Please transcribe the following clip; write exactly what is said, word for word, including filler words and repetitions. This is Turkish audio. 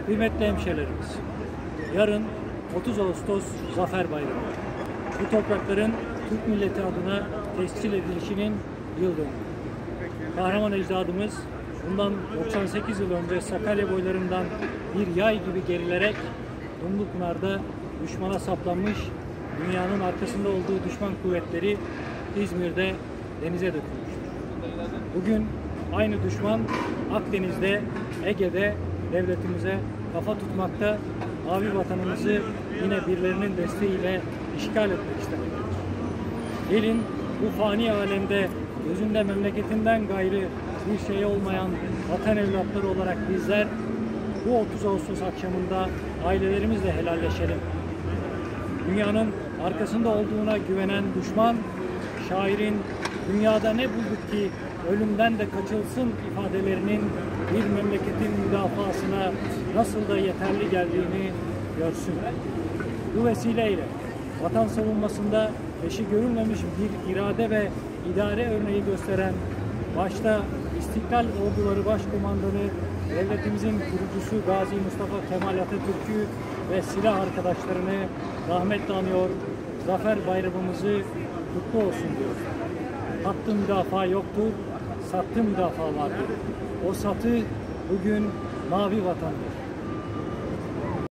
Kıymetli hemşehrilerimiz, yarın otuz Ağustos Zafer Bayramı. Bu toprakların Türk milleti adına tescil edilişinin yıl dönümü. Kahraman ecdadımız bundan doksan sekiz yıl önce Sakarya boylarından bir yay gibi gerilerek Dumlupınar'da düşmana saplanmış, dünyanın arkasında olduğu düşman kuvvetleri İzmir'de denize dökülmüştür. Bugün aynı düşman Akdeniz'de, Ege'de devletimize kafa tutmakta, mavi vatanımızı yine birilerinin desteğiyle işgal etmek istemektedir. Gelin bu fani alemde gözünde memleketinden gayrı bir şey olmayan vatan evlatları olarak bizler bu otuz Ağustos akşamında ailelerimizle helalleşelim. Dünyanın arkasında olduğuna güvenen düşman, şairin "Dünyada ne bulduk ki ölümden de kaçılsın" ifadelerinin bir memleketin müdafasına nasıl da yeterli geldiğini görsün. Bu vesileyle vatan savunmasında eşi görülmemiş bir irade ve idare örneği gösteren başta İstiklal Orduları Başkomandanı, devletimizin kurucusu Gazi Mustafa Kemal Atatürk'ü ve silah arkadaşlarını rahmetle anıyor, Zafer Bayramımızı kutlu olsun diyor. Hattı müdafaa yoktur, sattı müdafaa vardır. O satı bugün mavi vatandır.